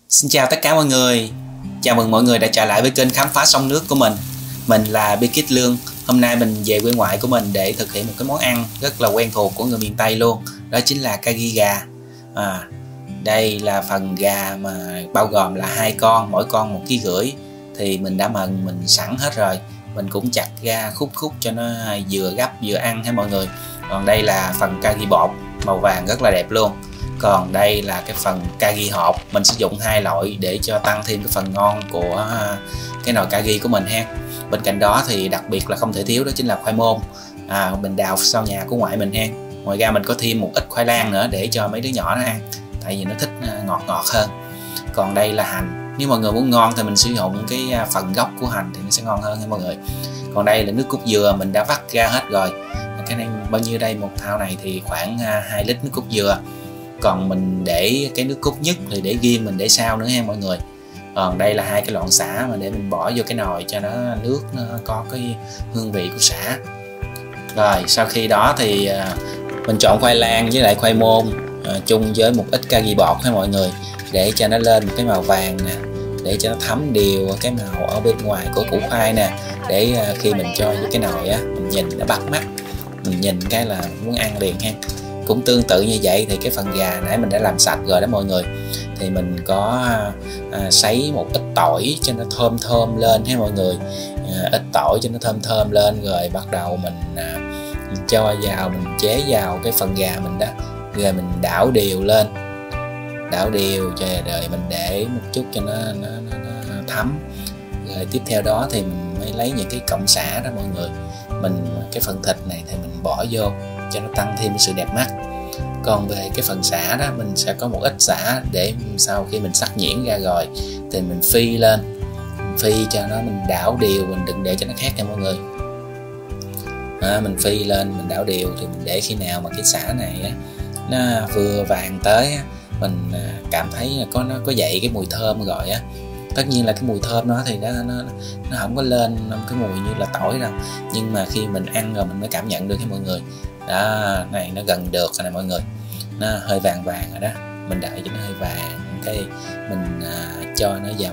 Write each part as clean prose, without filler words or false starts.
Xin chào tất cả mọi người. Chào mừng mọi người đã trở lại với kênh khám phá sông nước của mình. Mình là Bi Kít Lương. Hôm nay mình về quê ngoại của mình để thực hiện một cái món ăn rất là quen thuộc của người miền Tây luôn. Đó chính là ca ri gà. Đây là phần gà mà bao gồm là 2 con, mỗi con 1,5 kg. Thì mình đã mình sẵn hết rồi. Mình cũng chặt ra khúc cho nó vừa gấp vừa ăn ha mọi người. Còn đây là phần ca ri bột màu vàng rất là đẹp luôn. Còn đây là cái phần ca ri hộp. Mình sử dụng 2 loại để cho tăng thêm cái phần ngon của cái nồi ca ri của mình ha. Bên cạnh đó thì đặc biệt là không thể thiếu đó chính là khoai môn. Mình đào sau nhà của ngoại mình ha. Ngoài ra mình có thêm một ít khoai lang nữa để cho mấy đứa nhỏ nó ăn, tại vì nó thích ngọt hơn. Còn đây là hành. Nếu mọi người muốn ngon thì mình sử dụng cái phần gốc của hành thì nó sẽ ngon hơn nha mọi người. Còn đây là nước cốt dừa, mình đã vắt ra hết rồi. Cái này bao nhiêu đây? Một thao này thì khoảng 2 lít nước cốt dừa. Còn mình để cái nước cốt nhất thì để riêng, mình để sau nữa ha mọi người. Còn đây là 2 cái lọn sả mà để mình bỏ vô cái nồi cho nước nó có cái hương vị của sả. Rồi sau khi đó thì mình chọn khoai lang với lại khoai môn chung với một ít ca ri bột ha mọi người, để cho nó lên một cái màu vàng nè, để cho nó thấm đều cái màu ở bên ngoài của củ khoai nè, để khi mình cho vô cái nồi á, mình nhìn nó bắt mắt, mình nhìn cái là muốn ăn liền ha. Cũng tương tự như vậy thì cái phần gà nãy mình đã làm sạch rồi đó mọi người, thì mình có sấy một ít tỏi cho nó thơm lên ha mọi người. Ít tỏi cho nó thơm lên, rồi bắt đầu mình cho vào, mình chế vào cái phần gà mình đó, rồi mình đảo đều lên, đảo đều rồi mình để một chút cho nó thấm. Rồi tiếp theo đó thì mình mới lấy những cái cọng sả đó mọi người, cái phần thịt này thì mình bỏ vô cho nó tăng thêm sự đẹp mắt. Còn về cái phần sả đó, mình sẽ có một ít sả để sau khi mình sắc nhuyễn ra rồi thì mình phi lên, phi cho nó, mình đảo đều, mình đừng để cho nó khét nha mọi người. Mình phi lên, mình đảo đều thì mình để khi nào mà cái sả này á, nó vừa vàng tới á, mình cảm thấy là nó có dậy cái mùi thơm rồi á. Tất nhiên là cái mùi thơm đó thì nó không có lên cái mùi như là tỏi đâu, nhưng mà khi mình ăn rồi mình mới cảm nhận được cái mọi người. Đó, này nó gần được rồi nè mọi người, nó hơi vàng rồi đó. Mình đợi cho nó hơi vàng, cái mình cho nó vào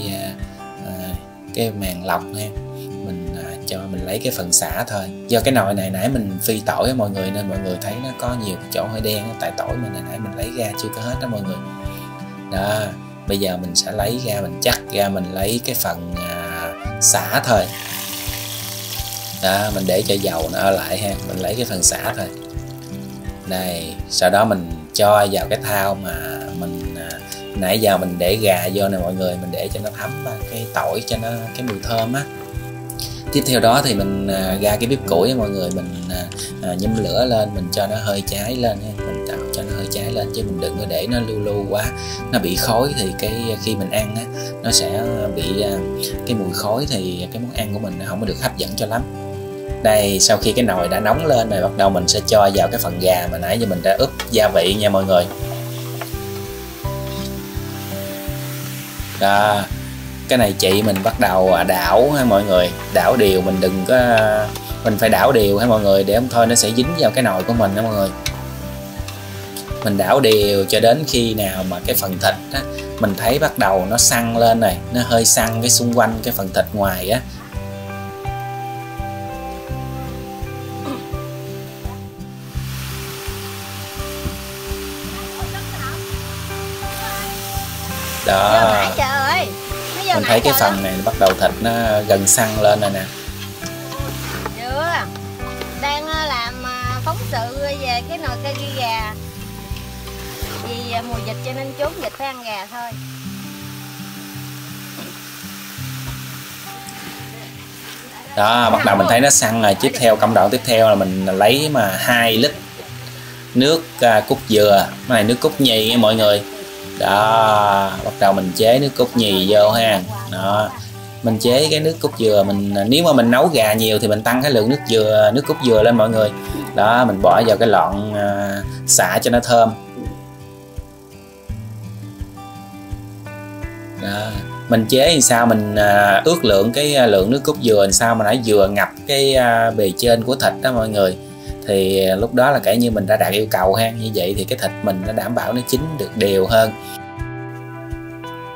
cái màng lọc ha. Mình lấy cái phần sả thôi. Do cái nồi này nãy mình phi tỏi mọi người, nên mọi người thấy nó có nhiều chỗ hơi đen, tại tỏi mình nãy mình lấy ra chưa có hết đó mọi người. Đó, bây giờ mình sẽ lấy ra, mình chắc ra, mình lấy cái phần sả thôi. Đó, mình để cho dầu nó ở lại ha, mình lấy cái phần sả thôi. Đây, sau đó mình cho vào cái thao mà mình nãy giờ mình để gà vô nè mọi người, mình để cho nó thấm vào cái tỏi, cho nó cái mùi thơm á. Tiếp theo đó thì mình ra cái bếp củi mọi người, mình nhâm lửa lên, mình cho nó hơi cháy lên ha. Mình tạo cho nó hơi cháy lên, chứ mình đừng có để nó lưu quá, nó bị khói thì khi mình ăn á, nó sẽ bị cái mùi khói, thì cái món ăn của mình nó không có được hấp dẫn cho lắm. Đây, sau khi cái nồi đã nóng lên rồi, bắt đầu mình sẽ cho vào cái phần gà mà nãy giờ mình đã ướp gia vị nha mọi người. Đó, cái này chị mình bắt đầu đảo ha mọi người, đảo đều, mình đừng có, mình phải đảo đều ha mọi người, để không thôi nó sẽ dính vào cái nồi của mình đó mọi người. Mình đảo đều cho đến khi nào mà cái phần thịt á, mình thấy bắt đầu nó săn lên này, nó hơi săn cái xung quanh cái phần thịt ngoài á. Đó, mình thấy cái phần này bắt đầu thịt nó gần săn lên rồi nè. Đang làm phóng sự về cái nồi ca ri gà, vì mùa dịch cho nên trốn dịch phải ăn gà thôi. Đó, bắt đầu mình thấy nó săn rồi. Tiếp theo, công đoạn tiếp theo là mình lấy 2 lít nước cốt dừa, cái này nước cốt nhì nha mọi người. Đó, bắt đầu mình chế nước cốt nhì vô ha. Đó, mình chế cái nước cốt dừa, nếu mà mình nấu gà nhiều thì mình tăng cái lượng nước cốt dừa lên mọi người. Đó, mình bỏ vào cái lọn xả cho nó thơm. Đó, mình chế làm sao mình ước lượng cái lượng nước cốt dừa làm sao mà nãy vừa ngập cái bề trên của thịt đó mọi người. Thì lúc đó là kể như mình đã đạt yêu cầu ha. Như vậy thì cái thịt mình nó đảm bảo nó chín được đều hơn.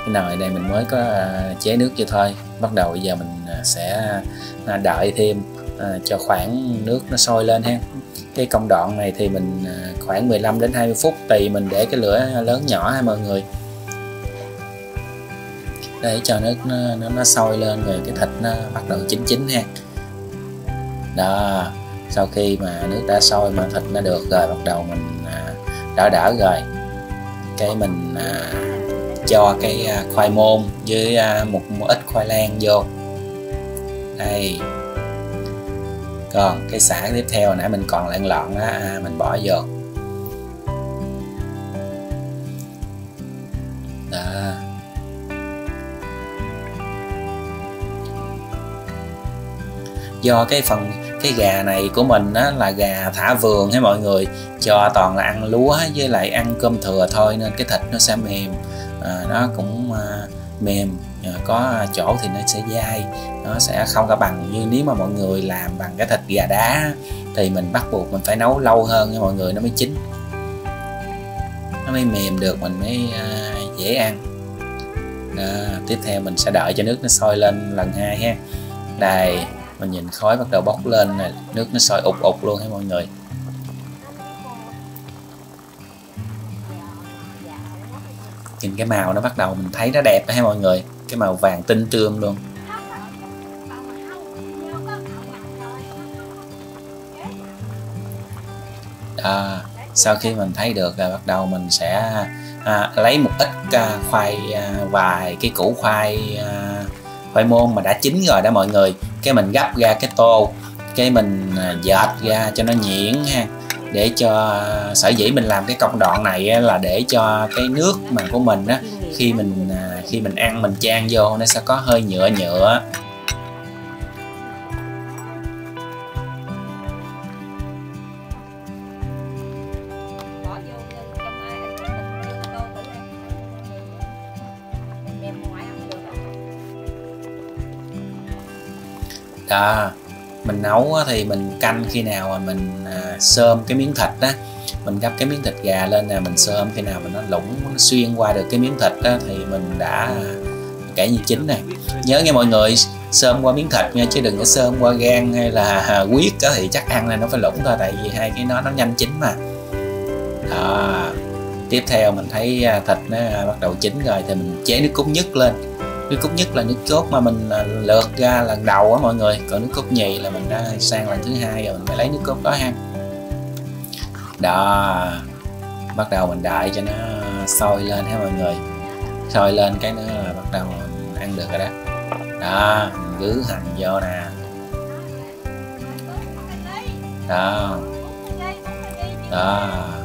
Cái nồi đây mình mới có chế nước vô thôi. Bắt đầu bây giờ mình sẽ đợi thêm cho khoảng nước nó sôi lên ha. Cái công đoạn này thì mình khoảng 15 đến 20 phút tùy mình để cái lửa lớn nhỏ ha mọi người, để cho nước nó sôi lên rồi cái thịt nó bắt đầu chín ha. Đó, sau khi mà nước đã sôi mà thịt nó được rồi, bắt đầu mình đỡ rồi, cái mình cho cái khoai môn với một ít khoai lang vô đây. Còn cái sả tiếp theo nãy mình còn lạng lọn á, mình bỏ vô đó. Do cái gà này của mình á, là gà thả vườn hay mọi người, cho toàn là ăn lúa với lại ăn cơm thừa thôi nên cái thịt nó sẽ mềm, nó cũng mềm, có chỗ thì nó sẽ dai, nó sẽ không có bằng như nếu mà mọi người làm bằng cái thịt gà đá thì mình bắt buộc mình phải nấu lâu hơn nha mọi người, nó mới chín, nó mới mềm được, mình mới dễ ăn. Đó, tiếp theo mình sẽ đợi cho nước nó sôi lên lần 2 ha. Đây, mình nhìn khói bắt đầu bốc lên này, nước nó sôi ục ục luôn ha mọi người. Nhìn cái màu nó bắt đầu mình thấy nó đẹp ha mọi người, cái màu vàng tinh tươm luôn. Đó, sau khi mình thấy được rồi bắt đầu mình sẽ lấy một ít khoai, vài cái củ khoai môn mà đã chín rồi đó mọi người, cái mình gấp ra cái tô, cái mình dệt ra cho nó nhuyễn ha, để cho sở dĩ mình làm cái công đoạn này là để cho cái nước mà của mình á, khi mình ăn mình chan vô nó sẽ có hơi nhựa. Đó, mình nấu thì mình canh khi nào mà mình xôm cái miếng thịt á, mình gấp cái miếng thịt gà lên nè, mình xôm khi nào mình nó lủng, nó xuyên qua được cái miếng thịt á, thì mình đã kể như chín này. Nhớ nghe mọi người, xôm qua miếng thịt nha, chứ đừng có xôm qua gan hay là huyết á, thì chắc ăn là nó phải lủng thôi, tại vì hai cái nó nhanh chín mà. Đó, tiếp theo mình thấy thịt nó bắt đầu chín rồi thì mình chế nước cốt nhất lên. Nước cốt nhất là nước cốt mà mình lượt ra lần đầu á mọi người, còn nước cốt nhì là mình đã sang lần thứ 2 rồi mình mới lấy nước cốt đó ha. Đó, bắt đầu mình đợi cho nó sôi lên ha mọi người, sôi lên cái nữa là bắt đầu mình ăn được rồi đó. Đó, mình gứ hành vô nè. Đó, đó,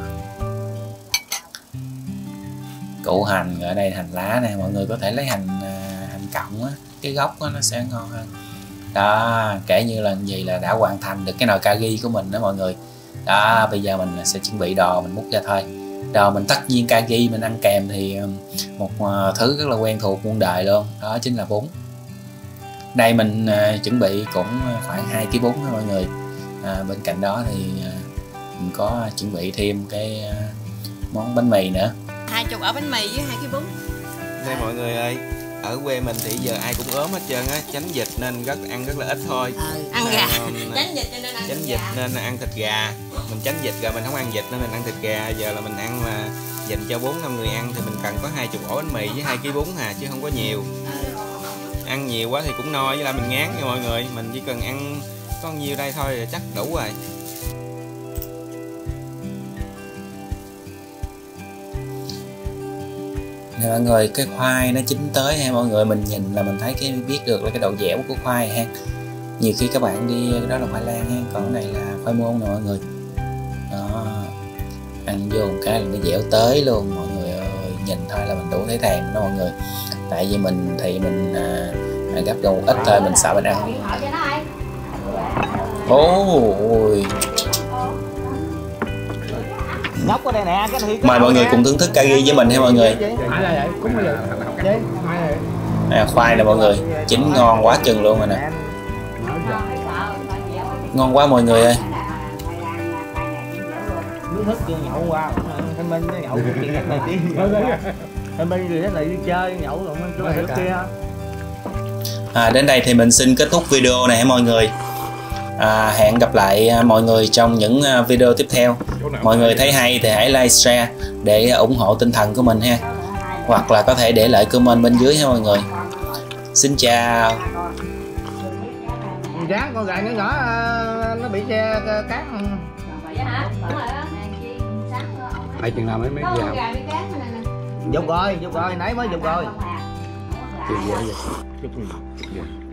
củ hành ở đây, hành lá nè, mọi người có thể lấy hành cọng á, cái gốc á, nó sẽ ngon hơn. Đó, kể như là gì là đã hoàn thành được cái nồi kari của mình đó mọi người. Đó, bây giờ mình sẽ chuẩn bị đồ mình múc ra thôi. Đồ mình tất nhiên kari mình ăn kèm thì một thứ rất là quen thuộc muôn đời luôn, đó chính là bún. Đây mình chuẩn bị cũng khoảng 2 kg bún đó mọi người. Bên cạnh đó thì mình có chuẩn bị thêm cái món bánh mì nữa. 20 ổ bánh mì với 2 kg bún. Đây mọi người ơi, ở quê mình thì giờ ai cũng ốm hết trơn á, tránh dịch nên ăn rất là ít thôi. Ăn gà, tránh dịch cho nên ăn tránh dịch nên ăn thịt gà. Mình tránh dịch rồi mình không ăn dịch nên mình ăn thịt gà. Giờ là mình ăn mà dành cho 4-5 người ăn thì mình cần có 20 ổ bánh mì với 2 kg bún chứ không có nhiều. Ăn nhiều quá thì cũng no, với lại mình ngán nha mọi người, mình chỉ cần ăn có nhiêu đây thôi là chắc đủ rồi. Nè mọi người, cái khoai nó chín tới ha mọi người, mình nhìn là mình thấy cái biết được là cái độ dẻo của khoai ha. Nhiều khi các bạn đi cái đó là khoai lang ha, còn cái này là khoai môn nè mọi người. Đó, ăn vô một cái là nó dẻo tới luôn mọi người ơi, nhìn thôi là mình đủ thấy thèm đó mọi người. Tại vì mình thì mình gấp vô ít thôi, mình sợ mình ăn. Ôi, Nhóc ở đây nè, mời mọi người cùng thưởng thức kari với mình ha mọi người. Khoai nè mọi người, chín ngon quá chừng luôn rồi nè, ngon quá mọi người ơi. bên người lại đi chơi nhậu rồi chỗ này chỗ kia. Đến đây thì mình xin kết thúc video này mọi người. Hẹn gặp lại mọi người trong những video tiếp theo. Mọi người thấy hay thì hãy like, share để ủng hộ tinh thần của mình ha. Hoặc là có thể để lại comment bên dưới ha mọi người. Xin chào. Ráng con gà nhỏ nhỏ nó bị xe cán. Hay chừng nào mới vào. Dục rồi nãy mới dục rồi. Chừng vậy.